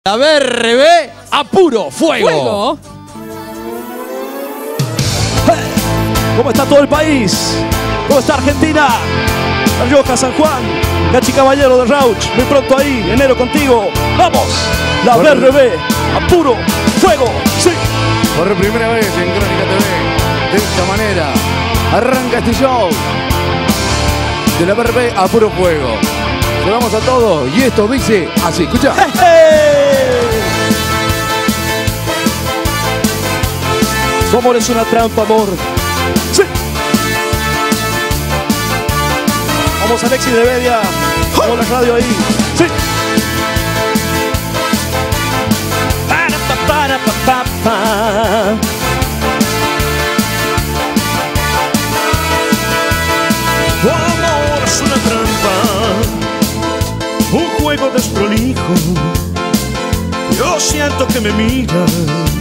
La BRB a puro fuego. ¿Cómo está todo el país? ¿Cómo está Argentina? La Rioja, San Juan, Gachi Caballero de Rauch, muy pronto ahí, enero contigo. ¡Vamos! La BRB a puro fuego. ¡Sí! Por primera vez en Crónica TV, de esta manera, arranca este show de la BRB a puro fuego. Llevamos a todos y esto dice así, escucha. Tu amor es una trampa, amor. Sí. Vamos, Alexis de Bedia. Con la radio ahí. Sí. Para, pa. Tu amor es una trampa, un juego desprolijo. Yo siento que me miras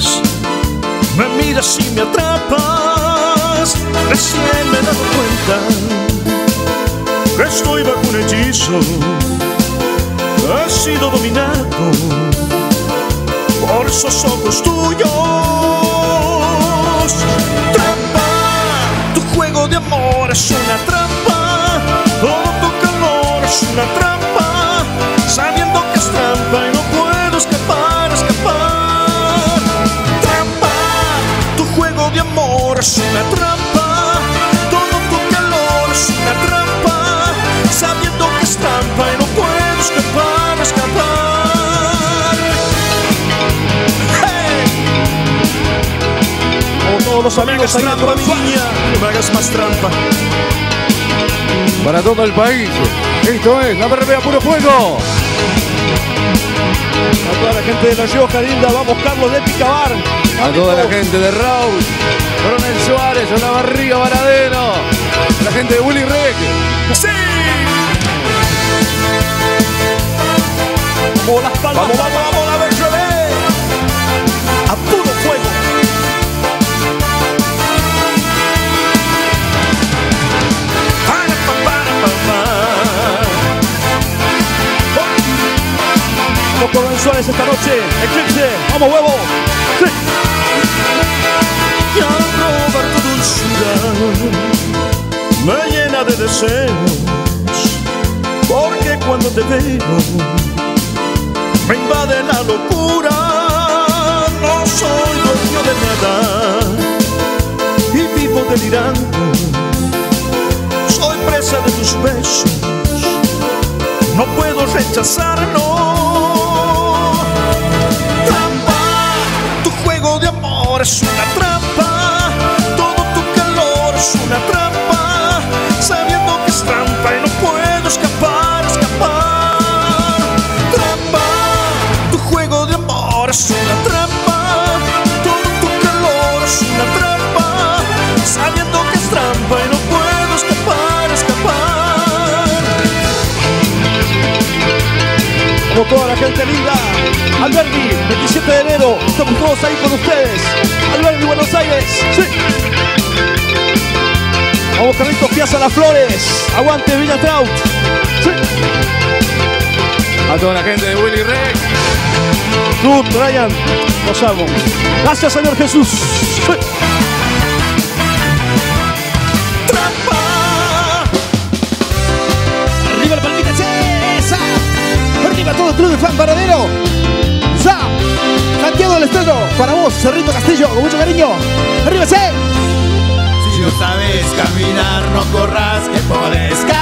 y me atrapas. Recién me he dado cuenta que estoy bajo un hechizo. He sido dominado por esos ojos tuyos. Trampa, tu juego de amor es una trampa. Todo tu calor es una trampa, sabiendo que es trampa y no puedo escapar. De amor es una trampa, todo tu calor es una trampa, sabiendo que es trampa y no puedo escapar. Hey. Como todos los amigos ahí trampa, niña, no me hagas más trampa. Para todo el país, esto es la BRB a puro fuego. A toda la gente de La Rioja, linda, vamos Carlos de Picabar. A toda la gente de Raúl, Coronel Suárez, Olavarría, Varadero, la gente de Willy Reg. ¡Sí! Vamos las palmas, vamos la BRB a puro fuego. Vamos Coronel Suárez esta noche, Eclipse, vamos huevo. Sí. Y al robar tu dulzura me llena de deseos, porque cuando te veo me invade la locura. No soy dueño de nada y vivo delirando. Soy presa de tus besos, no puedo rechazarlo. Es una trampa, todo tu calor es una trampa, sabiendo que es trampa y no puedo escapar. Trampa, tu juego de amor es una trampa, todo tu calor es una trampa, sabiendo que es trampa y no puedo escapar. Como toda la gente linda, Alberdi, 27 de enero, estamos todos ahí con ustedes. Alberdi, Buenos Aires, sí. Vamos Carlitos Piazza Las Flores, aguante Villa Trout, sí. A toda la gente de Willy Reg. Tú, Brian, los amo. Gracias, Señor Jesús. Sí. Trampa. Arriba la palmita, César. Arriba todo el club de fan Varadero. Santiago del Estero, para vos, Cerrito Castillo, con mucho cariño. ¡Arriba, sí! Si no sabes caminar, no corras, que podés caer.